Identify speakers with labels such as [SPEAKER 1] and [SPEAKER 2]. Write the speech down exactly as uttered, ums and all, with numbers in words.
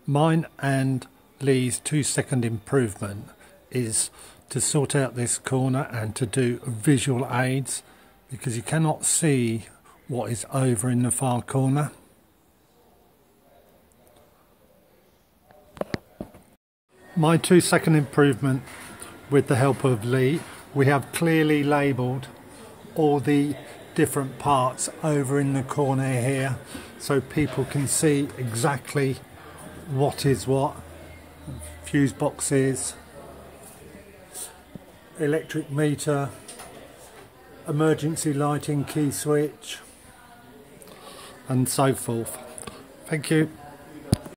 [SPEAKER 1] Mine and Lee's two second improvement is to sort out this corner and to do visual aids, because you cannot see what is over in the far corner. My two second improvement, with the help of Lee, we have clearly labelled all the different parts over in the corner here, so people can see exactly what is what. Fuse boxes, electric meter, emergency lighting key switch, and so forth. Thank you.